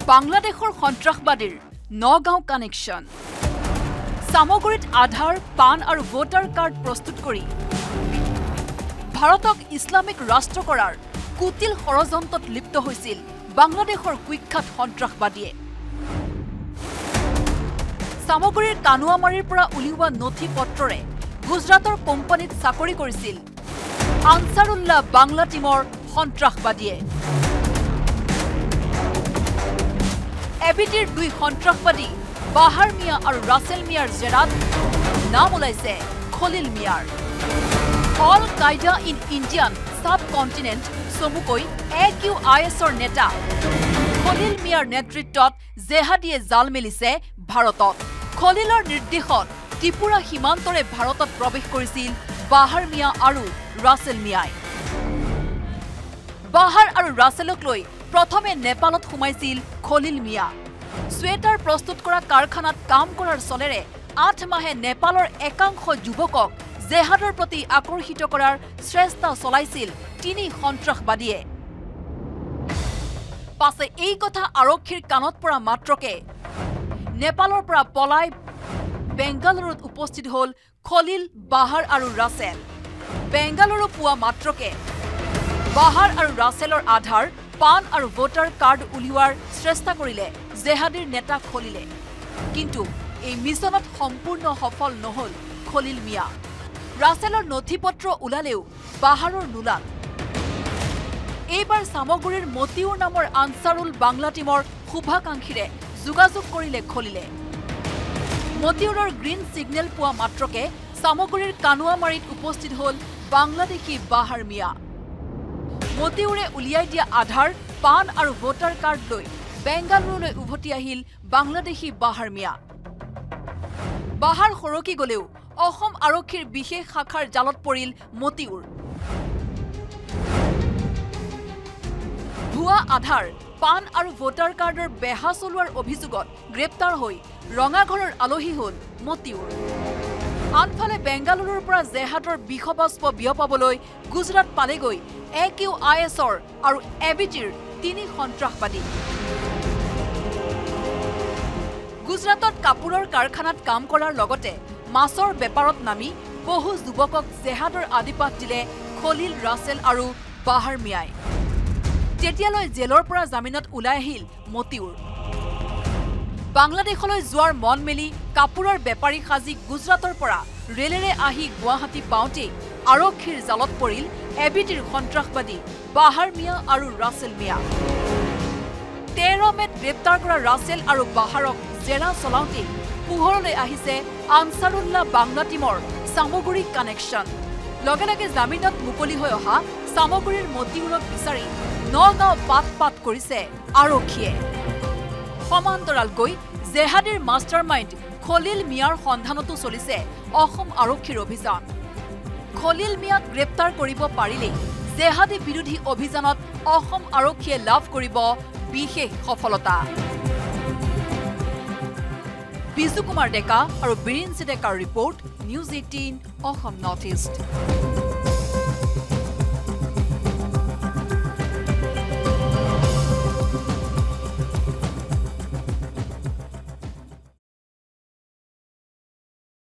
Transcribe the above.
বাংলাদেশৰ সন্ত্ৰাসবাদীৰ নগাঁও কানেকশ্যন সামগ্ৰীত আধাৰ পান আৰু ভোটাৰ কাৰ্ড প্ৰস্তুত কৰি ভাৰতক ইছলামিক ৰাষ্ট্ৰ কৰাৰ কুটিল ষড়যন্ত্ৰত লিপ্ত হৈছিল বাংলাদেশৰ কুখ্যাত সন্ত্ৰাসবাদীয়ে সামগ্ৰীৰ কানুৱামাৰীৰ পৰা উলিওৱা নথি পত্ৰৰে গুজৰাটৰ কোম্পানীত চাকৰি কৰিছিল আনসাৰুল্লাহ বাংলা টিমৰ সন্ত্ৰাসবাদীয়ে ABTৰ দুই সন্ত্ৰাসবাদী বাহাৰ মিয়া আৰু ৰাছেল মিয়াৰ জেৰাত নাম ওলাইছে খলিল মিয়াৰ অল কায়দা ইন ইণ্ডিয়ান সাব কণ্টিনেণ্ট চমুকৈ AQISৰ নেতা খলিল মিয়াৰ নেতৃত্বত জেহাদীয়ে জাল মেলিছে ভাৰতত খলিলৰ নিৰ্দেশত ত্ৰিপুৰা সীমান্তৰে ভাৰতত প্ৰৱেশ কৰিছিল বাহাৰ মিয়া আৰু ৰাছেল মিয়াই বাহাৰ আৰু ৰাছেলক লৈ প্ৰথমে নেপালত সোমাইছিল খলিল মিয়া সোয়েটাৰ প্ৰস্তুত কৰা কাৰখানাত কাম কৰাৰ চলেৰে 8 মাহে নেপালৰ একাংশ যুৱকক জেহাদৰ প্ৰতি আকৰ্ষিত কৰাৰ চেষ্টা চলাইছিল তিনি সন্ত্ৰাসবাদীয়ে পাছে এই কথা আৰক্ষীৰ কাণত পৰা মাত্ৰকে নেপালৰ পৰা পলাই বেংগালুৰুত উপস্থিত হল খলিল বাহাৰ আৰু ৰাছেল বেংগালুৰু পোৱা মাত্ৰকে বাহাৰ আৰু ৰাছেলৰ আধাৰ পান আৰু ভোটাৰ কাৰ্ড উলিওৱাৰ চেষ্টা কৰিলে জেহাদীৰ নেতা খলিলে কিন্তু এই মিছনত সম্পূৰ্ণ সফল নহল খলিল মিয়া ৰাছেলৰ নথিপত্ৰ ওলালেও বাহাৰৰ নোলাল এইবাৰ সামগ্ৰীৰ মতিউৰ নামৰ আনসাৰুল বাংলা টিমৰ শুভাকাংক্ষীৰে যোগাযোগ কৰিলে খলিলে মতিউৰৰ গ্ৰীণ সিগনেল পোৱা মাত্ৰকে সামগ্ৰীৰ কানুৱামাৰীত উপস্থিত হল বাংলাদেশী বাহাৰ মিয়া মতিউৰে উলিয়াই দিয়া আধাৰ পান আৰু ভোটাৰ কাৰ্ড লৈ বেংগালুৰুলৈ উভতি আহিল বাংলাদেশী বাহাৰ মিয়া বাহাৰ খৰকি গলেও অসম আৰক্ষীৰ বিশেষ শাখাৰ জালত পৰিল মতিউৰ ভুৱা আধাৰ পান আৰু ভোটাৰ কাৰ্ডৰ বেহা চলোৱাৰ অভিযোগত গ্ৰেপ্তাৰ হৈ ৰঙাঘৰৰ আলহী হল মতিউৰ আনফালে বেংগালুৰুৰ পৰা জেহাদৰ বিষবাস্প বিয়পাবলৈ গুজৰাট পালেগৈ AQISৰ আৰু ABTৰ তিনি সন্ত্ৰাসবাদী গুজৰাটত কাপোৰৰ কাৰখানাত কাম কৰাৰ লগতে মাছৰ বেপাৰত নামি বহু যুৱকক জেহাদৰ আদিপাঠ দিলে খলিল ৰাছেল আৰু বাহাৰ মিয়াই তেতিয়ালৈ জেলৰ পৰা জামিনত ওলাই আহিল মতিউৰ বাংলাদেশলৈ যোৱাৰ মন মেলি কাপোৰৰ বেপাৰী সাজি গুজৰাটৰ পৰা ৰেলেৰে আহি গুৱাহাটী পাওঁতে আৰক্ষীৰ জালত পৰিল ABTৰ সন্ত্ৰাসবাদী বাহাৰ মিয়া আৰু ৰাছেল মিয়া 13 মেত গ্ৰেপ্তাৰ কৰা ৰাছেল আৰু বাহাৰক জেৰা চলাওঁতে পোহৰলৈ আহিছে আনসাৰুল্লাহ বাংলা টিমৰ সামগ্ৰিক কানেকশ্যন লগে লগে জামিনত মুকলি হৈ অহা সামগ্ৰীৰ মতিউৰক বিচাৰি নগাঁও পাত কৰিছে আৰক্ষীয়ে সমান্তৰালকৈ জেহাদীৰ মাষ্টাৰমাইণ্ড খলিল মিয়াৰ সন্ধানতো চলিছে অসম আৰক্ষীৰ অভিযান খলিল মিয়াক গ্ৰেপ্তাৰ কৰিব পাৰিলে জেহাদী বিৰোধী অভিযানত অসম আৰক্ষীয়ে লাভ কৰিব বিশেষ সফলতা বিজু কুমাৰ ডেকা আৰু বীৰেন ডেকাৰ ৰিপৰ্ট News18 Assam Northeast